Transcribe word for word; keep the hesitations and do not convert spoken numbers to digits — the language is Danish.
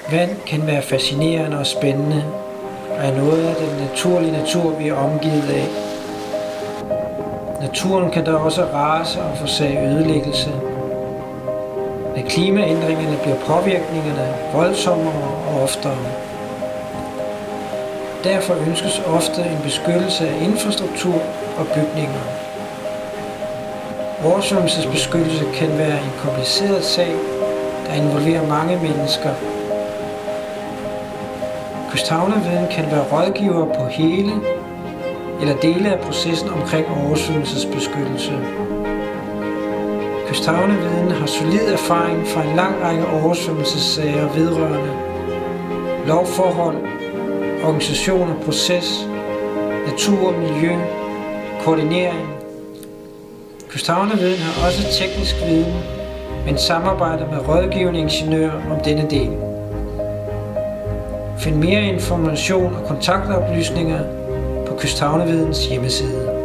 Vand kan være fascinerende og spændende, og er noget af den naturlige natur, vi er omgivet af. Naturen kan dog også rase og forsage ødelæggelse. Med klimaændringerne bliver påvirkningerne voldsommere og oftere. Derfor ønskes ofte en beskyttelse af infrastruktur og bygninger. Oversvømmelsesbeskyttelse kan være en kompliceret sag, der involverer mange mennesker. Kysthavneviden kan være rådgiver på hele eller dele af processen omkring oversvømmelsesbeskyttelse. Kysthavneviden har solid erfaring fra en lang række oversvømmelsessager vedrørende lovforhold, organisation og proces, natur og miljø, koordinering. Kysthavneviden har også teknisk viden, men samarbejder med rådgivende ingeniører om denne del. Find mere information og kontaktoplysninger på Kysthavnevidens hjemmeside.